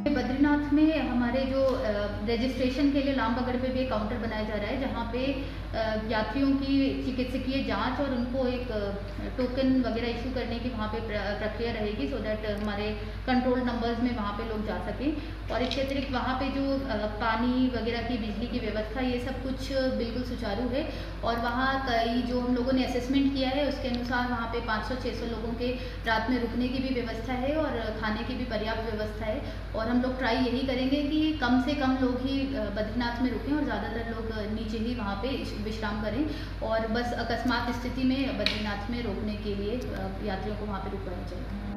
बद्रीनाथ में हमारे जो रजिस्ट्रेशन के लिए लामबगड़ पे भी एक काउंटर बनाया जा रहा है, जहाँ पे यात्रियों की चिकित्सकीय जांच और उनको एक टोकन वगैरह इशू करने की वहाँ पे प्रक्रिया रहेगी, सो दैट हमारे कंट्रोल नंबर्स में वहाँ पे लोग जा सकें। और इसके अतिरिक्त वहाँ पे जो पानी वगैरह की, बिजली की व्यवस्था, ये सब कुछ बिल्कुल सुचारू है। और वहाँ कई जो हम लोगों ने असेसमेंट किया है उसके अनुसार वहाँ पे 500-600 लोगों के रात में रुकने की भी व्यवस्था है और खाने की भी पर्याप्त व्यवस्था है। और हम लोग ट्राई यही करेंगे कि कम से कम लोग ही बद्रीनाथ में रुकें और ज़्यादातर लोग नीचे ही वहाँ पे विश्राम करें, और बस अकस्मात स्थिति में बद्रीनाथ में रोकने के लिए यात्रियों को वहाँ पे रुकवाया जाए।